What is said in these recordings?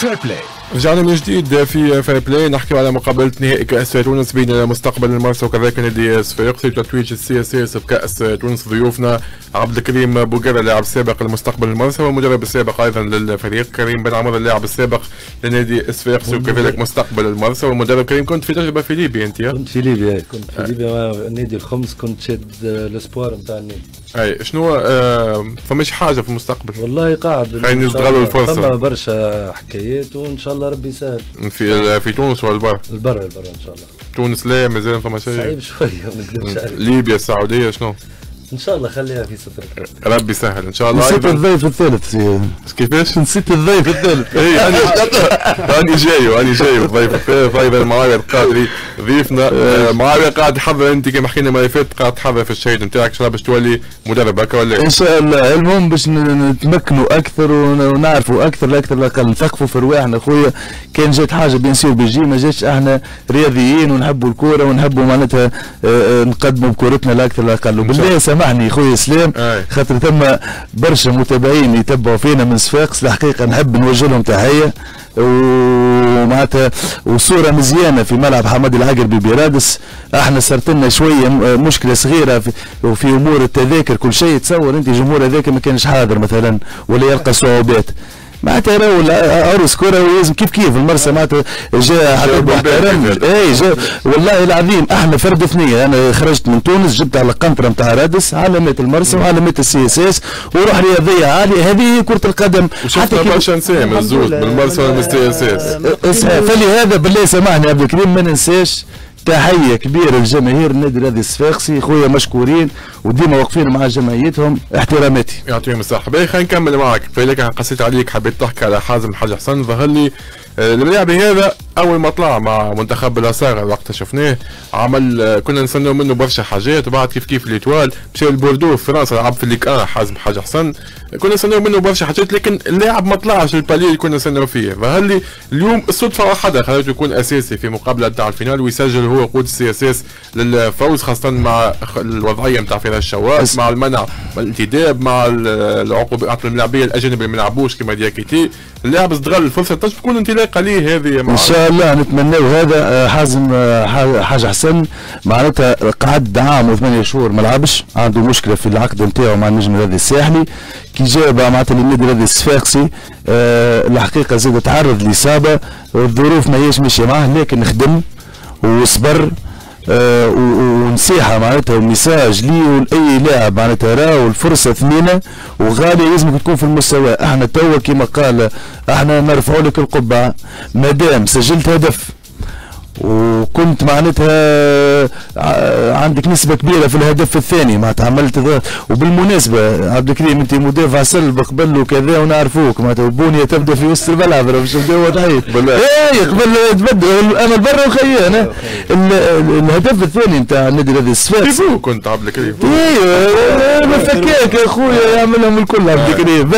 فير بلاي. رجعنا من جديد في فير بلاي نحكي على مقابلة نهائي كأس تونس بين مستقبل المرسى وكذلك نادي صفاقسي وتتويج السي اس اس بكأس تونس. ضيوفنا عبد الكريم بوقرة اللاعب السابق لمستقبل المرسى والمدرب السابق ايضا للفريق، كريم بن عمر اللاعب السابق لنادي صفاقسي وكذلك مستقبل المرسى والمدرب. كريم كنت في تجربة في ليبيا انت؟ كنت في ليبيا، نادي الخمس، كنت شاد الاسبوار نتاع النادي. اي شنو فماش حاجة في المستقبل؟ والله قاعد خلينا نستغلوا الفرصة. فما برشا حكايات وان شاء الله ربي يسهل. في تونس ولا البر؟ البر ان شاء الله. تونس لا مازال فما شيء؟ صعيب شويه ما نكذبش عليك. ليبيا السعودية شنو؟ ان شاء الله خليها في ستر ربي يسهل ان شاء الله. نسيت الضيف الثالث. كيفاش؟ نسيت الضيف الثالث. اي راني جاي الضيف الثالث ايضا معاوية القادري ضيفنا. معاوية قاعد تحضر انت كما حكينا المره اللي فاتت، قاعد تحضر في الشهيد نتاعك ان شاء الله باش تولي مدرب هكا ولا؟ ان شاء الله. المهم باش نتمكنوا اكثر ونعرفوا اكثر الاقل نثقفوا في رواحنا خويا. كان جات حاجه بيان سور بيجي، ما جاتش احنا رياضيين ونحبوا الكوره ونحبوا معناتها نقدموا بكورتنا الاكثر الاقل. وبالله سامحني خويا اسلام خاطر ثم برشا متابعين يتبعوا فينا من صفاقس، الحقيقه نحب نوجه لهم تحيه ومعناتها وصوره مزيانه في ملعب حماد العقربي برادس. احنا صارت لنا شويه مشكله صغيره في امور التذاكر كل شيء. تصور انت جمهور هذاك ما كانش حاضر مثلا ولا يلقى صعوبات معناتها راهو عرس كره ولازم كيف المرسى معناتها جاء حبيب محترم. اي جاء والله العظيم احنا فرد ثنيه. انا خرجت من تونس جبت على القنطره نتاع رادس علامات المرسى وعلامات السي اس اس وروح رياضيه عاليه. هذه كره القدم. حتى برشا نسام الزوز بالمرسى والسي اس اس. فلهذا بالله سامحني عبد الكريم ما ننساش تحيه كبيره لجماهير النادي الرياضي الصفاقسي خويا مشكورين وديما واقفين مع جمعيتهم. احتراماتي يعطيهم الصحه. باهي خلينا نكمل معك. فلك قصيت عليك حبيت تحكي على حازم حاج حسن. ظهر لي اللاعب هذا اول ما طلع مع منتخب الأصاغر وقتها شفناه عمل كنا نستناو منه برشا حاجات، وبعد كيف ليتوال مشى لبوردو في فرنسا لعب في الليك حازم حاج حسن. كنا نستناو منه برشا حاجات لكن اللاعب ما طلعش البالي اللي كنا نستناو فيه. ظهر لي اليوم الصدفه وحدها خلته يكون اساسي في مقابله تاع الفينال ويسجل هو قود السي اس اس للفوز، خاصه مع الوضعيه نتاع فراس الشواس مع المنع والانتداب مع العقوبات اللاعبيه الاجانب اللي ما يلعبوش كما دياكيتي. اللاعب استغل الفرصه تكون انطلاقه ليه هذه ان شاء الله. نتمناو هذا. حازم حاج حسن معناتها قعد عام و8 شهور ما لعبش، عنده مشكله في العقد نتاعو مع النجم الرياضي الساحلي. كي جاء معناتها للنادي الرياضي الصفاقسي الحقيقه زاد تعرض لاصابه، الظروف ما هيش ماشيه معاه لكن خدم وصبر. ونصيحه معناتها وميساج لي ولاي لاعب معناتها راهو الفرصه ثمينه وغاليه لازم تكون في المستوى. احنا توا كما قال احنا نرفعوا لك القبعه مادام سجلت هدف وكنت معناتها عندك نسبة كبيرة في الهدف الثاني معناتها عملت ضغط. وبالمناسبة عبد الكريم انت مدافع سلب قبل وكذا ونعرفوك معناتها البنية تبدا في وسط الملعب باش نبداو واضحين. اي قبل تبدا انا برا وخيا انا الهدف الثاني نتاع النادي الرياضي الصفاقسي كنت عبد الكريم. اي ما فكاك يا خويا يعملهم الكل عبد الكريم.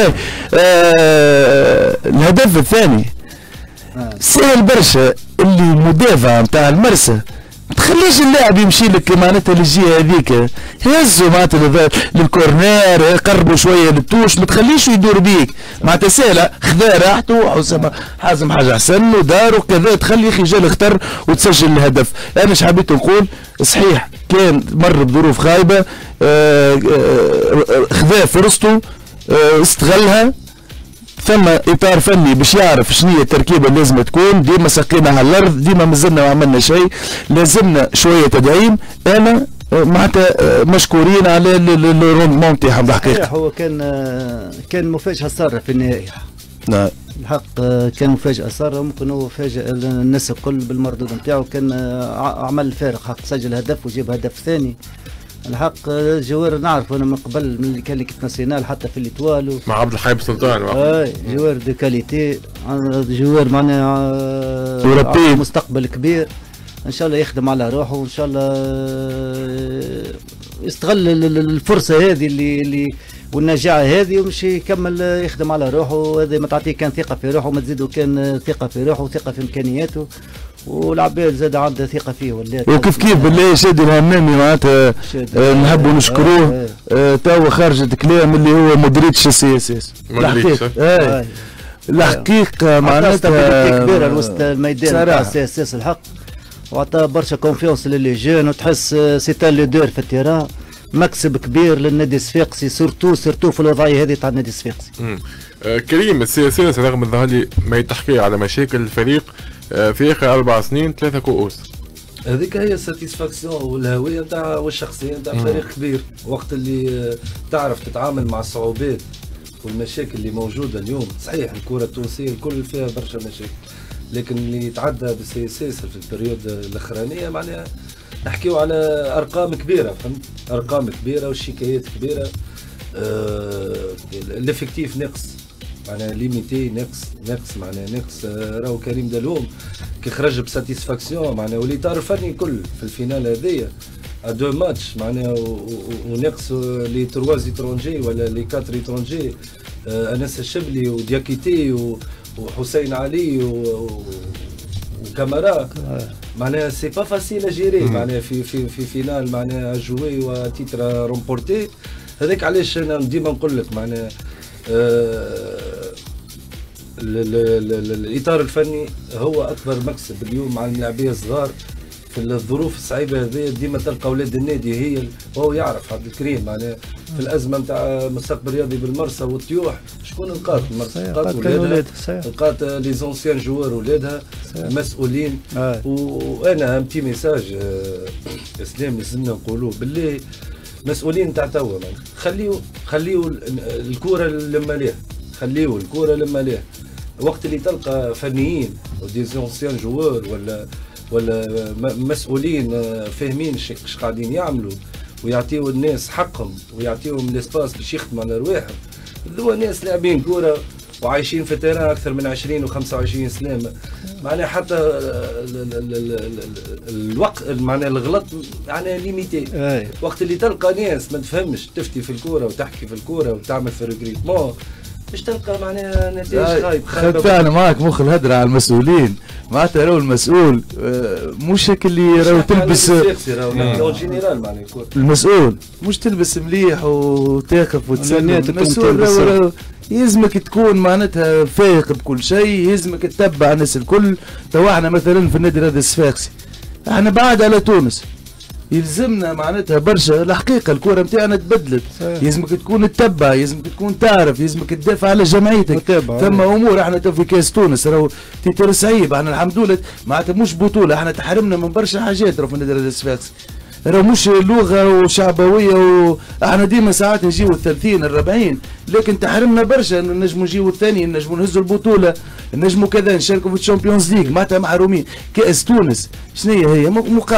الهدف الثاني سهل برشا. اللي مدافع نتاع المرسى ما تخليش اللاعب يمشي لك معناتها للجهه هذيك، هزوا معناتها للكورنير قربوا شويه للتوش، ما تخليش يدور بيك معناتها سهله. خذا راحته حازم حاجه حسن ودار وكذا تخلي اخي جال اختر وتسجل الهدف. انا ايش حبيت نقول صحيح كان مر بظروف خايبه خذا فرصته استغلها. ثم اطار فني باش يعرف شنو هي التركيبه اللي لازم تكون. ديما سقينا على الارض، ديما مازلنا ما عملنا شيء، لازمنا شويه تدعيم. انا معناتها مشكورين على الروندمون تاعهم الحقيقه. هو كان مفاجاه ساره في النهايه. نعم الحق كان مفاجاه ساره، ممكن هو فاجئ الناس الكل بالمردود نتاعو. كان عمل فارق حق سجل هدف وجاب هدف ثاني. الحق جوار نعرف انا من قبل من اللي كان ليكيب ناسيونال حتى في ليتوال مع عبد الحي سلطان. جوار دو كاليتي، جوار معناها مستقبل كبير. ان شاء الله يخدم على روحه وان شاء الله يستغل الفرصه هذه اللي والنجاعه هذه ومش يكمل يخدم على روحه. هذا ما تعطيه كان ثقه في روحه وما تزيدوا كان ثقه في روحه وثقه في امكانياته. والعباد زاد عنده ثقه فيه ولات. وكيف بالله شادي الهمامي معناتها نحبوا نشكروه. توا خرجت كلام اللي هو مودريتش السي اس اس. الحقيقه معناتها كبيره وسط الميدان تاع سي اس اس الحق، وعطى برشا كونفيونس للي جون، وتحس سيتان ليدور في التيران، مكسب كبير للنادي الصفاقسي سورتو في الوضعيه هذه تاع النادي الصفاقسي. كريم السي اس اس رغم ظهر لي ما يتحكي على مشاكل الفريق في اخر 4 سنين 3 كؤوس. هذيك هي الساتيسفاكسيون والهويه نتاع والشخصيه نتاع فريق كبير، وقت اللي تعرف تتعامل مع الصعوبات والمشاكل اللي موجوده اليوم. صحيح الكره التونسيه الكل فيها برشا مشاكل، لكن اللي يتعدى بالسي اس اس في البريود الاخرانيه معناها نحكيو على ارقام كبيره، فهمت؟ ارقام كبيره والشكايات كبيره. الافكتيف نقص، معناها ليميتي نقص معناها نقص. راهو كريم دلوم كي خرج بساتيسفاكسيون معناها والاطار الفني كل في الفينال هذيا دو ماتش معناها ونقص لي 3 ايترونجي ولا لي 4 ايترونجي، انس الشبلي ودياكيتي وحسين علي وكامارا، معناها سي با فاسيل اجيري معناها في فينال معناها جوي وتيتر رومبورتي. هذاك علاش انا ديما نقول لك معناها الاطار الفني هو اكبر مكسب اليوم مع اللاعبيه الصغار في الظروف الصعيبه هذه. ديما تلقى اولاد النادي هي وهو يعرف عبد الكريم معناها في الازمه نتاع مستقبل رياضي بالمرسى والطيوح شكون نقاط المرسى؟ نقاط ولادها، نقاط لي زونسيان جوار ولادها مسؤولين. وانا امتي ميساج اسلام لازمنا نقولوه بالله، مسؤولين تاع توا خليو الكره لما ليه، خليو الكره لما ليه. وقت اللي تلقى فنيين ودي زونسيان جوار ولا مسؤولين فاهمين اش قاعدين يعملوا ويعطيوا الناس حقهم ويعطيوهم الاسباس باش يخدموا على رواحهم، ذو ناس لاعبين كوره وعايشين في تيران اكثر من 20 و25 سنه، معناها حتى الوقت معناها الغلط معناها ليميتي. وقت اللي تلقى ناس ما تفهمش تفتي في الكوره وتحكي في الكوره وتعمل في ريغريتمون باش تلقى معناها نتائج خايبه. انا معك مخ الهدرة على المسؤولين، معناتها راهو المسؤول مش هيك اللي راهو تلبس المسؤول مش تلبس مليح وتاخف وتسلم. المسؤول راهو يلزمك تكون معناتها فايق بكل شيء، يلزمك تتبع الناس الكل. تو احنا مثلا في النادي الرياضي الصفاقسي احنا بعد على تونس، يلزمنا معناتها برشا. الحقيقه الكره نتاعنا تبدلت، يلزمك تكون تتبع، يلزمك تكون تعرف، يلزمك تدافع على جمعيتك. ثم امور احنا تو في كاس تونس راهو تيتر صعيب، احنا الحمد لله معناتها مش بطوله، احنا تحرمنا من برشا حاجات راهو في النادي الرياضي الصفاقسي، راهو مش لغه وشعبويه احنا ديما ساعات نجيو ال30 ال40، لكن تحرمنا برشا انه نجموا نجيو الثاني، نجموا نهزوا البطوله، نجموا كذا نشاركوا في الشامبيونز ليج، معناتها محرومين. كاس تونس شنو هي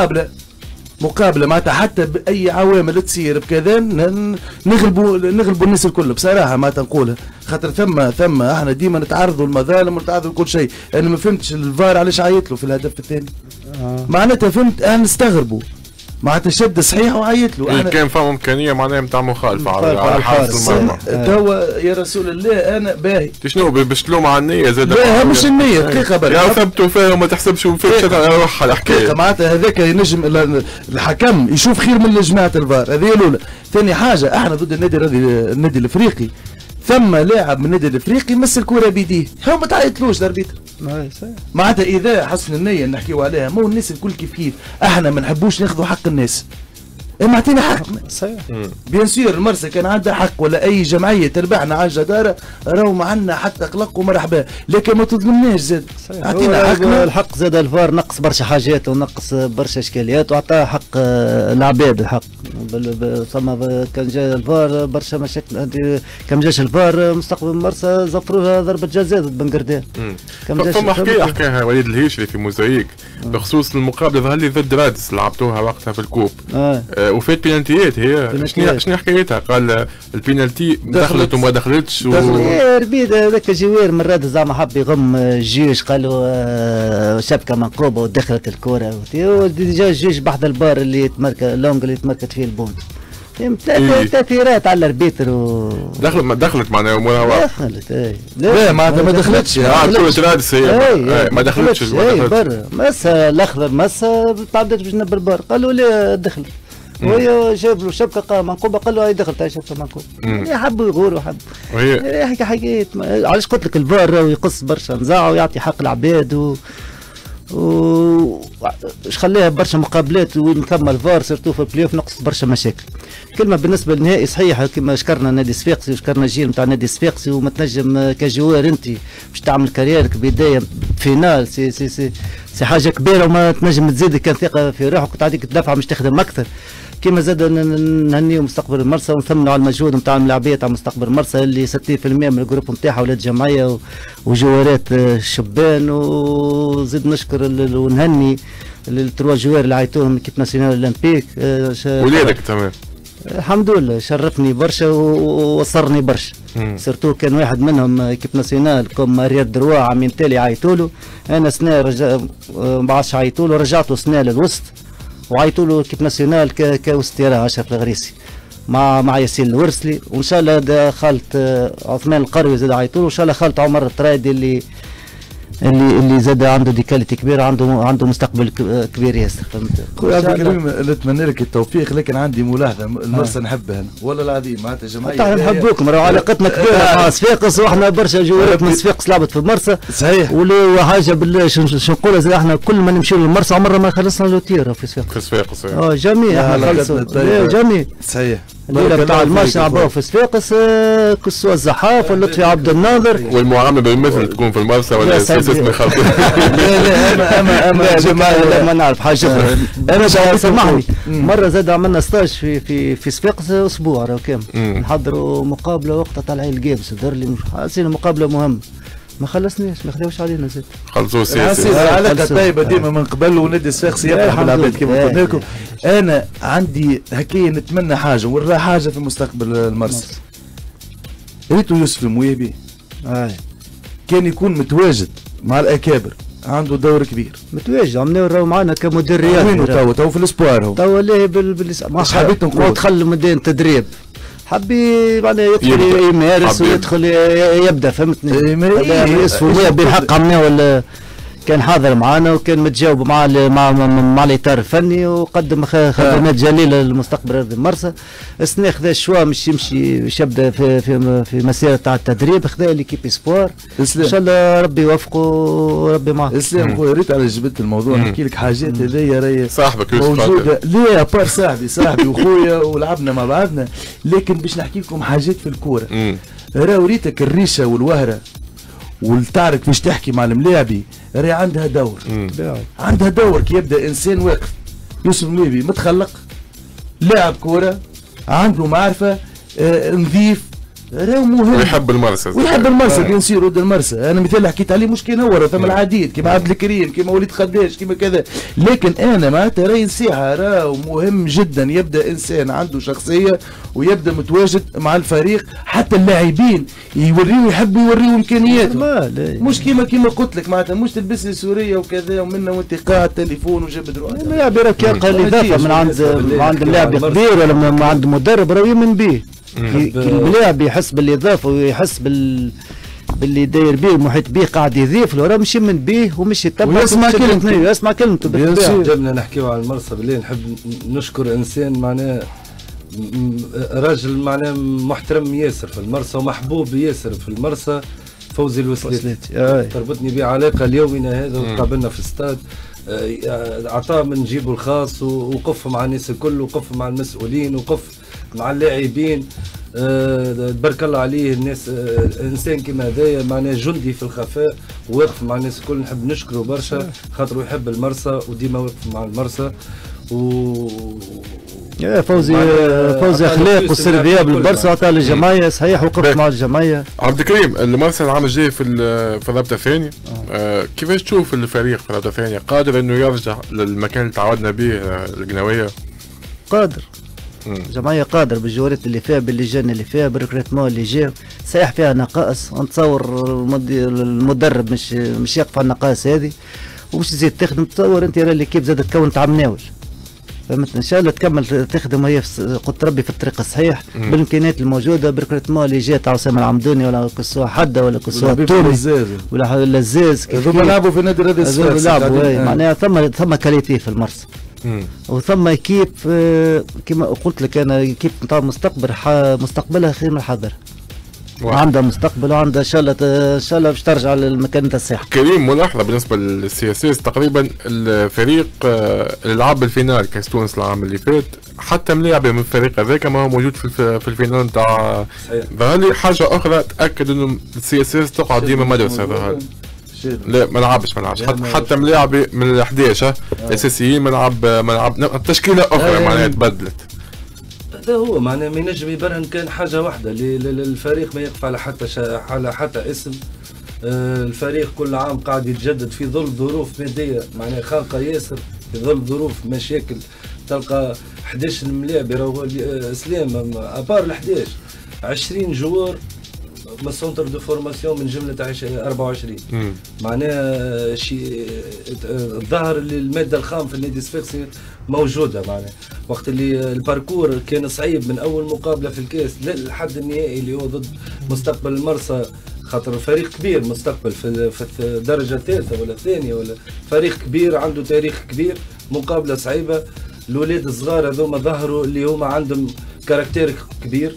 مقابله معناتها حتى باي عوامل تصير بكذا نغلبوا الناس الكل بصراحه معناتها نقولها، خاطر ثم احنا ديما نتعرضوا للمظالم ونتعرضوا لكل شيء. انا ما فهمتش الفار علاش عيط له في الهدف الثاني، معناتها فهمت انا نستغربوا معناتها شد صحيح وعيط له. كان فما امكانيه معناها نتاع مخالفه على حارس المرمى. توا يا رسول الله انا باهي شنو باش تلوم على النيه زاد؟ لا مش النيه دقيقه برك يا ثبتوا فيها وما تحسبش وفيك روحها الحكايه معناتها هذاك ينجم الحكم يشوف خير من جماعه الفار، هذه الاولى. ثاني حاجه احنا ضد النادي الافريقي، ثم لاعب من النادي الافريقي مس الكره بيديه، هو ما تعيطلوش الاربيتر معناتها اذا حسن النيه نحكيو عليها. مو الناس الكل كيف احنا ما نحبوش ناخذوا حق الناس، اما اعطينا حق صحيح. بيان سور المرسى كان عندها حق ولا اي جمعيه تربحنا على الجداره راهو ما عندنا حتى اقلق ومرحبا، لكن ما تظلمناش زاد، اعطينا حقنا. الحق زاد الفار نقص برشا حاجات ونقص برشا اشكاليات وعطاه حق العباد الحق. ثم كان جا الفار برشا مشاكل، كان جاش الفار مستقبل المرسى زفروها ضربه جزاء ضد بن قردان. ثم حكاها وليد الهيشري في موزايك بخصوص المقابله ظهر لي ضد رادس لعبتوها وقتها في الكوب. وفات بينالتيات هي شنو حكايتها؟ قال البينالتي دخلت وما دخلتش ربيد هذاك جوير من راد زعما حب يغم الجيش، قالوا شبكه منقوبه ودخلت الكره وديجا الجيش بحث البار اللي لونج اللي تمركت فيه البونت. تاثيرات على الاربيتر دخلت معناها امورها دخلت لا معناتها ما دخلتش كرة رادس هي ما دخلتش برا مسا الاخضر مسا تعدت باش نبر البار، قالوا لا دخلت وهي جاب له شبكه قام منقوبه قال له هاي دخلت هاي شبكه منقوبه حبوا يغوروا حبوا هيك حاجات علاش قلت لك الفار ويقص برشا نزاع ويعطي حق العباد اش خليها برشا مقابلات ونكمل فار سيرتو في البلاي اوف نقص برشا مشاكل. كلمه بالنسبه للنهائي صحيحه كما شكرنا نادي صفاقسي وشكرنا الجيل نتاع نادي صفاقسي وما تنجم كجوار انت باش تعمل كاريرك بدايه فينال سي حاجه كبيره وما تنجم تزيد كان ثقه في روحك وتعطيك الدفعه باش تخدم اكثر. كما زاد نهنيو مستقبل المرسى ونثمنوا على المجهود نتاع الملاعبيه تاع مستقبل المرسى اللي 60% من الجروب نتاعها ولاد جمعيه وجوارات شبان وزيد نشكر ونهني التروا جوار اللي عيطوهم كيب ناسيونال اولمبيك ولادك تمام الحمد لله شرفني برشا ووصرني برشا سيرتو كان واحد منهم كيب ناسيونال كوم رياض دروا عامين تالي عيطولو انا سنه ما عادش عيطولو رجعته سنه للوسط وعيطوا له كيب ناسيونال كاستيرا اشرف الغريسي مع ياسين الورسلي وان شاء الله خالة عثمان القروي زاد عيطوا له وان شاء الله خالة عمر الطرايدي اللي زاد عنده ديكاليتي كبيره عنده مستقبل كبير ياسر فهمت. خويا عبد الكريم نتمنى لك التوفيق لكن عندي ملاحظه المرسى نحبها والله العظيم معناتها جماعيه نحبوكم راه علاقتنا كبيره مع صفاقس واحنا برشا جوارات من صفاقس لعبت في المرسى صحيح ولو حاجه بالله شو نقولوا زي احنا كل ما نمشيو للمرسى عمرنا ما خلصنا لوتير في صفاقس جميع احنا خلصوا جميع صحيح الليله بتاع الماتش نلعبوه في صفاقس كسوة الزحاف ولطفي عبد الناظر والمعامله بالمثل تكون في المرسى ولا اساسنا خلط لا جماعه ما نعرف حاجه اخرى انا سامحني مره زاد عملنا ستاج في صفاقس اسبوع راه كامل نحضروا مقابله وقتها طالع الجيمس دار لي حاسين مقابله مهمه ما خلصناش ما خذوش علينا زاد خلصوا السياسي علاقه طيبه ديما من قبل ونادي الصفاقسي يفرح بالعباد كما قلنا لكم. انا عندي هكايا نتمنى حاجه ونرى حاجه في مستقبل المرسى ريتو يوسف المويبي كان يكون متواجد مع الاكابر عنده دور كبير متواجد عملناه راهو معنا كمدير رياضي وينو تو في الاسبوار هو تو ليه ما حبيت نقول دخل ميدان تدريب حبي معناها يدخل يمارس ويدخل يبدا فهمتني هذا بالحق عملناه ولا كان حاضر معنا وكان متجاوب مع الاطار الفني وقدم خدمات جليله للمستقبل الرياضي المرسى. السنه خذا الشوا مش يمشي باش يبدا في مسيره تاع التدريب خذا ليكيب اسبوار ان شاء الله ربي يوفقه وربي معه. اسلام خويا ريت على جبت الموضوع نحكي لك حاجات هذيا راهي صاحبك موجوده لا بار صاحبي وخويا ولعبنا مع بعضنا لكن باش نحكي لكم حاجات في الكوره راهو ريتك الريشه والوهره والتعرف باش تحكي مع الملاعبي راهي عندها دور عندها دور كي يبدا انسان واقف يوسف المويبي متخلق لاعب كوره عنده معرفه نظيف راهو مهم ويحب المرسى بيان سير ود المرسى انا مثال حكيت عليه مش كان هو ثم العديد كيما عبد الكريم كيما وليد خداش كيما كذا لكن انا معناتها راهي نصيحه راهو مهم جدا يبدا انسان عنده شخصيه ويبدا متواجد مع الفريق حتى اللاعبين يوريو يحب يوريو امكانياته مش كيما قلت لك معناتها مش تلبس لي سوريه وكذا ومنا وانت قاعد تليفون وجاب دروات اللاعب راك يلقى الاضافه من عند اللاعب كبير ولا من عند مدرب راه يؤمن به اللاعب يحس بالاضافه ويحس باللي داير به المحيط به قاعد يضيف له راه مش يمن به ومش يتبع يسمع كلمته بالطبيعه. جبنا نحكيو على المرسى بالله نحب نشكر انسان معناه راجل معناه محترم ياسر في المرسى ومحبوب ياسر في المرسى فوزي الوسلاتي تربطني به علاقه اليومنا هذا وقابلنا في الاستاد عطاه من جيبه الخاص وقف مع الناس الكل وقف مع المسؤولين وقف مع اللاعبين تبارك الله عليه الناس انسان كما هذايا معناه جندي في الخفاء واقف مع الناس الكل نحب نشكره برشا خاطر يحب المرسى وديما واقف مع المرسى فوزي اخلاق والسرديه بالبرسا عطى للجمعيه صحيح وقف مع الجمعيه. عبد الكريم المرسى العام الجاي في الرابطه الثانيه كيفاش تشوف الفريق في الرابطه الثانيه قادر انه يرجع للمكان اللي تعودنا به القناويه؟ قادر الجمعيه قادر بالجوارات اللي فيها باللجان اللي فيها بالريكروتمون اللي جا صحيح فيها نقائص نتصور المدرب مش يقف على النقائص هذه ومش تزيد تخدم تصور انت راه ليكيب زاد تكون تاع مناول فهمت ان شاء الله تكمل تخدم هي قلت ربي في الطريق الصحيح بالامكانيات الموجوده بالريكروتمون اللي جات تاع اسامه العمدوني ولا كسوه حده ولا كسوه تونس ولا الزاز هذوما لعبوا في نادي الرياضي الصفاقسي معناها ثم كاليتي في المرسى وثم كيف كما قلت لك انا كيف نتاع مستقبلها خير من الحاضر. وعندها مستقبل وعندها ان شاء الله باش ترجع لمكانتها الصحيحه. كريم، ملاحظه بالنسبه للسي اس اس، تقريبا الفريق اللي لعب الفينال كاس تونس العام اللي فات حتى ملاعبي من الفريق هذاك ما هو موجود في الفينال نتاع. ظهر حاجه اخرى تاكد انه السي اس اس تقعد ديما مدرسه. ظهر لا ما لعبش حتى ملاعبي من ال 11 الاساسيين ملعب تشكيله اخرى معناها تبدلت. هذا هو معناه ما ينجم يبرهن كان حاجه واحده الفريق ما يقف على حتى اسم. الفريق كل عام قاعد يتجدد في ظل ظروف ماديه معناها خانقه ياسر، في ظل ظروف مشاكل. تلقى 11 ملاعب راهو اسلام ابار ال 11 20 جوار من سونتر دو فورماسيون من جمله 24 معناها شيء. الظاهر اللي الماده الخام في النادي الصفاقسي موجوده معناها وقت اللي الباركور كان صعيب من اول مقابله في الكاس للحد النهائي اللي هو ضد مستقبل المرسى، خاطر فريق كبير مستقبل في الدرجه الثالثه ولا الثانيه ولا فريق كبير عنده تاريخ كبير. مقابله صعيبه، الاولاد الصغار هذوما ظهروا اللي هما عندهم كاركتير كبير.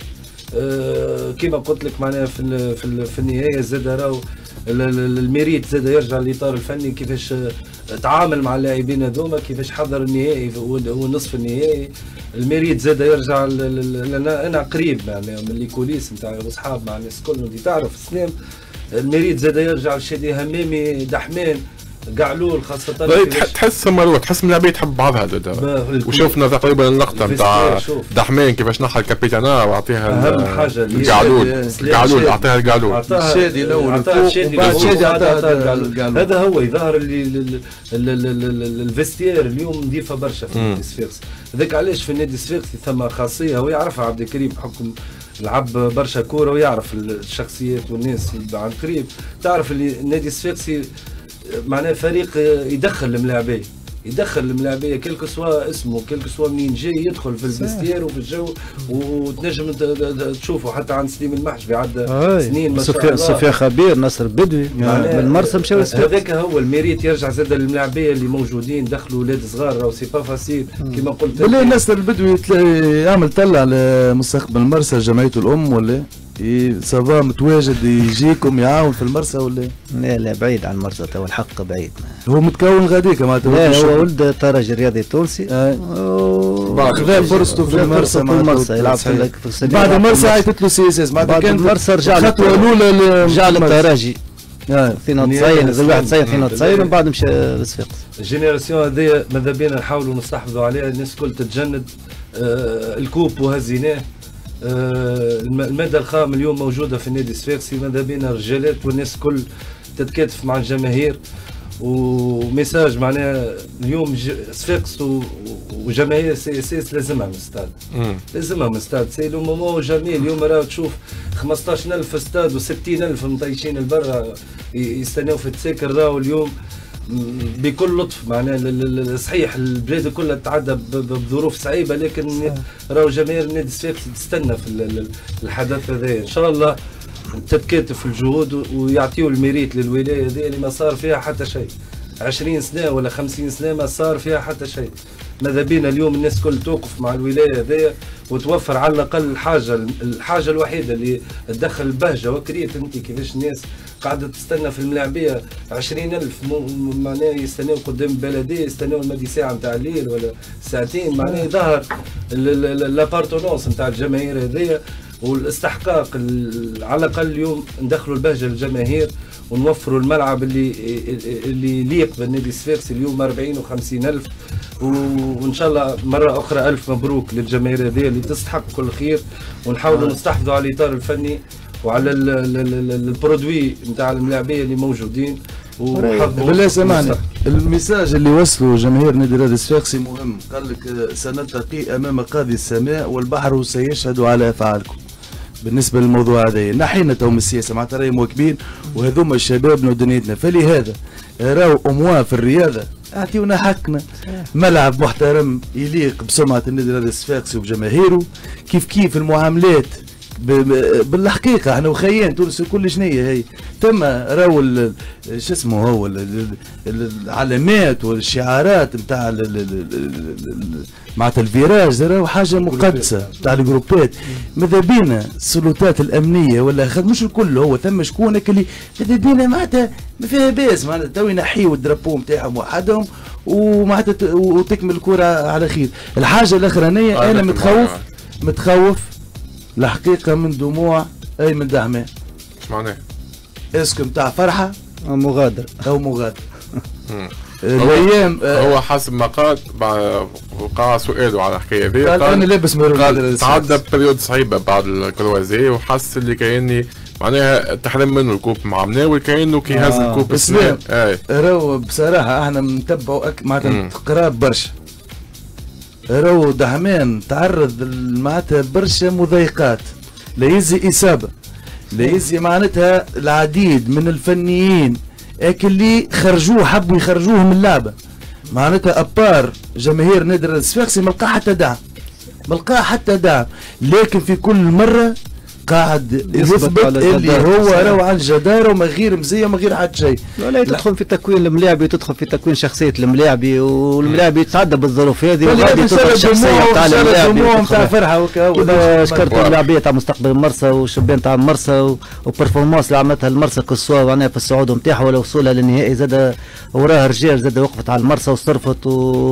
كما قلت لك معناها في النهايه زاد راهو الميريت زاد يرجع للاطار الفني، كيفاش تعامل مع اللاعبين هذوما، كيفاش حضر النهائي ونصف النهائي. الميريت زاد يرجع انا قريب معناها من لي كوليس نتاع الاصحاب مع الناس الكل انت تعرف سلام. الميريت زاد يرجع لشادي همامي دحمان قعلول خاصة. تحس مروه تحس ملاعبية تحب بعضها زاد. وشوفنا تقريبا اللقطة نتاع دحمان كيفاش نحى الكابيتانا واعطيها أهم حاجة القعلول أعطيها القعلول. الشادي الأول وبعد شادي أعطاها القعلول. هذا هو يظهر اللي الفيستير اليوم نظيفة برشا في النادي الصفاقسي. هذاك علاش في النادي الصفاقسي ثم خاصية ويعرفها عبد الكريم بحكم لعب برشا كورة ويعرف الشخصيات والناس عن قريب. تعرف اللي النادي الصفاقسي معناه فريق يدخل الملاعبيه كلك سوا اسمه كلك سوا منين جاي يدخل في الفيستير وفي الجو وتنجم تشوفه حتى عن سليم المحجبي عدى سنين ما شاء الله. صفيا خبير نصر بدوي من مرسى مشاو هذاك هو الميريت يرجع زاد للملاعبيه اللي موجودين دخلوا ولاد صغار راهو سي با فاسيل كما قلت. ولا نصر البدوي يعمل طلع على مستقبل مرسى جمعيته الام ولا صبا متواجد يجيكم يعاون في المرسى ولا؟ لا بعيد عن المرسى تو الحق بعيد. هو متكون غاديك معناتها. لا هو ولد الترجي الرياضي التونسي. خذا فرصته في المرسى يلعب في بعد المرسى عيطت له سي اس اس بعد المرسى رجع الخطوه الاولى رجع للترجي 92 92 ومن بعد مشى للصفاقس. الجينيراسيون هذيا ماذا بينا نحاولوا نستحفظوا عليها، الناس الكل تتجند. الكوب وهزيناه. المادة الخام اليوم موجودة في النادي الصفاقسي، ماذا بينا الرجالات والناس الكل تتكاتف مع الجماهير. وميساج معناها اليوم صفاقس وجماهير سي اس اس لازمها من الاستاد. لازمها من الاستاد، سي لو مومون جميل. اليوم راهو تشوف 15,000 في استاد و60,000 مطيشين البرا يستناو في التساكر. راهو اليوم بكل لطف معناها صحيح البلاد كلها تعدى بظروف صعيبه، لكن راهو جماهير النادي الصفاقسي تستنى في الحدث هذا. ان شاء الله تتكاتف الجهود ويعطيوا الميريت للولايه هذه اللي ما صار فيها حتى شيء. 20 سنه ولا 50 سنه ما صار فيها حتى شيء. ماذا بينا اليوم الناس كل توقف مع الولايه هذه وتوفر على الاقل الحاجه الوحيده اللي تدخل البهجه. وكريت انت كيفاش الناس قاعده تستنى في الملاعبيه 20,000 معناه يستناو قدام البلديه، يستناو المدي ساعه نتاع الليل ولا ساعتين. معناه ظهر لابارتونونس نتاع الجماهير هذيا والاستحقاق. على الاقل اليوم ندخلوا البهجه للجماهير ونوفروا الملعب اللي يليق بالنادي الصفاقسي اليوم 40 و50 ألف. وان شاء الله مره اخرى الف مبروك للجماهير هذه اللي تستحق كل خير. ونحاولوا نستحفظوا على الاطار الفني وعلى البرودوي نتاع الملاعبيه اللي موجودين. بالله سمعني الميساج اللي وصلوا جماهير نادي الرياضي الصفاقسي مهم. قال لك سنلتقي امام قاضي السماء والبحر سيشهد على افعالكم. بالنسبه للموضوع هذا نحينا تو من السياسه معناتها راهي مواكبين وهذوما الشباب ودنيتنا، فلهذا راهو اموا في الرياضه اعطيونا حقنا. ملعب محترم يليق بسمعه النادي الرياضي الصفاقسي وبجماهيره، كيف المعاملات بالحقيقه احنا وخيان تونس كل شنية هي تم راهو شو اسمه هو العلامات والشعارات نتاع معناتها الفيراج راهو حاجه مقدسه نتاع الجروبات. ماذا بينا السلطات الامنيه ولا مش الكل، هو ثم شكون اللي ماذا بينا معناتها ما فيها باس معناتها تو ينحيوا الدرابو نتاعهم وحدهم ومعناتها وتكمل الكره على خير. الحاجه الاخرانيه انا متخوف الحقيقه من دموع ايمن دعمان. ايش معناه؟ اسكو نتاع فرحه مغادر او مغادر. الايام هو حسب ما قال وقع سؤاله على الحكايه ذي، قال انا لابس قال تعدى بريود صعيبه بعد الكروازي وحس اللي كاني معناها تحرم منه الكوب مع مناول كانه كي هز الكوب اسلام. راهو بصراحه احنا نتبعوا معناتها قراب برشا. راهو دعمان تعرض معناتها برشا مضايقات، لا يزي اصابه، لا يزي معناتها العديد من الفنيين اللي خرجوه حبوا يخرجوه من اللعبه معناتها ابار جماهير نادي الصفاقسي ما لقى حتى دعم، لكن في كل مره قاعد يثبت اللي هو راهو على الجداره وما غير مزيه وما غير حتى شيء. لا تدخل في تكوين الملاعبي وتدخل في تكوين شخصيه الملاعبي، والملاعبي يتعدى بالظروف هذه وغادي تدخل الشخصيه نتاع الملاعبي نتاع فرحه وكا. شكرت اللاعبيه تاع مستقبل المرسى والشبان تاع المرسى وبرفورمانس اللي عملتها المرسى كسوا معناها في الصعود نتاعها ولا وصولها للنهائي زاد وراها رجال زاد وقفت على المرسى وصرفت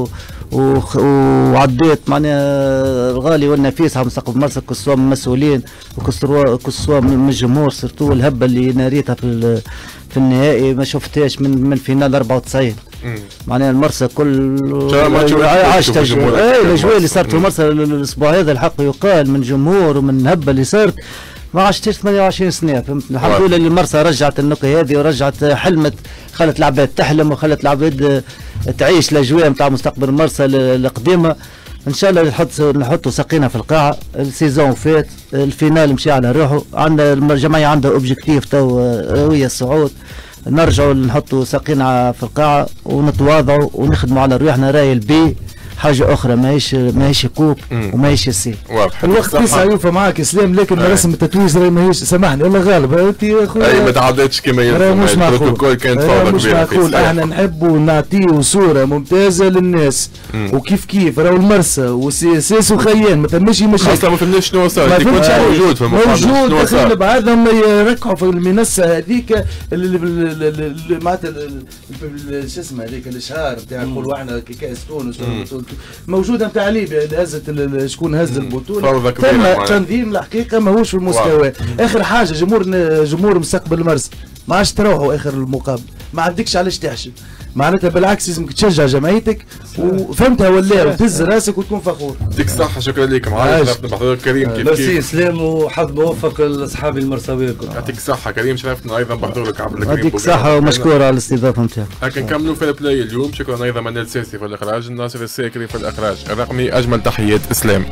وعديت معناها الغالي والنفيس على مستقبل المرسى كسوا من المسؤولين وكسوا من الجمهور سيرتو الهبه اللي ناريتها في النهائي ما شفتهاش من فينال 94. معناها المرسى كل عاشت الاجواء اللي صارت في المرسى الاسبوع هذا الحق يقال من جمهور ومن الهبه اللي صارت ما عشتش 28 سنه. فهمت الحمد لله اللي المرسى رجعت النقي هذه ورجعت حلمت، خلت العباد تحلم وخلت العباد تعيش الاجواء نتاع مستقبل المرسى القديمه. ان شاء الله نحطوا ساقينا في القاعه. السيزون فات الفينال مشي على روحه، عندنا الجمعيه عندها اوبجيكتيف تو هي الصعود، نرجعوا نحطوا ساقينا في القاعه ونتواضعوا ونخدموا على روحنا. راي البي حاجه اخرى ماهيش كوب وماهيش السي. الوقت تسعى يوفى معاك اسلام، لكن مرسم التتويج راهي ماهيش. سامحني والله غالب انت يا خويا اي ما تعدتش كما يلزم. البروتوكول كانت فوضى كبيره. معقول احنا نحبوا نعطيو صوره ممتازه للناس وكيف راهو المرسى وسيس وخيان ما تمشي مشاكل. اصلا ما فهمناش شنو صار، انت كنت موجود في المقابله. موجود دخل بعضهم يركعوا في المنصه هذيك معناتها شو اسمه هذيك الاشهار نتاع نقولوا احنا كاس تونس موجوده نتاع ليبيا اللي هزت شكون هز البطوله. تم تنظيم الحقيقه ماهوش في المستوى. اخر حاجه جمهور مستقبل المرسى ما عادش تروحوا اخر المقابله، ما عندكش علاش تحشم معناتها، بالعكس لازمك تشجع جمعيتك وفهمتها ولا وتهز راسك وتكون فخور. يعطيك الصحه. شكرا لك معايا بحضور كريم. كيف ميرسي اسلام وحظ موفق لاصحابي المرساويه الكل. يعطيك الصحه كريم، شرفتنا ايضا بحضورك عبر الكريم. يعطيك الصحه ومشكور على الاستضافه نتاعك. هكا نكملوا في البلاي اليوم. شكرا ايضا منال ساسي في الاخراج، الناصر الساكري في الاخراج الرقمي. اجمل تحيات اسلام.